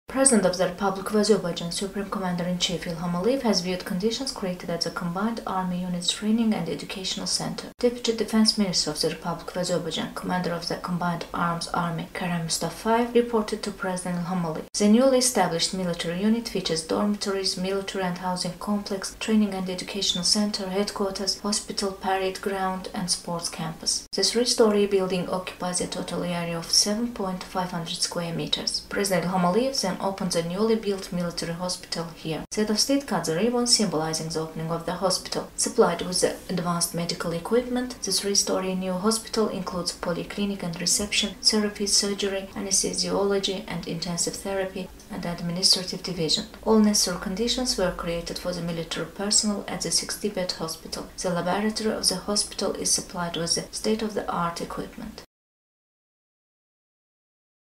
President of the Republic of Azerbaijan, Supreme Commander-in-Chief Ilham Aliyev has viewed conditions created at the Combined Army Units Training and Educational Center. Deputy Defense Minister of the Republic of Azerbaijan, Commander of the Combined Arms Army, Kerem Mustafayev, reported to President Ilham Aliyev. The newly established military unit features dormitories, military and housing complex, training and educational center, headquarters, hospital, parade ground, and sports campus. The three-story building occupies a total area of 7,500 square meters. President Ilham Aliyev then opened the newly built military hospital here. The head of state cut the ribbon symbolizing the opening of the hospital. Supplied with the advanced medical equipment, the three-story new hospital includes polyclinic and reception, therapy, surgery, anesthesiology and intensive therapy, and administrative division. All necessary conditions were created for the military personnel at the 60-bed hospital. The laboratory of the hospital is supplied with the state-of-the-art equipment.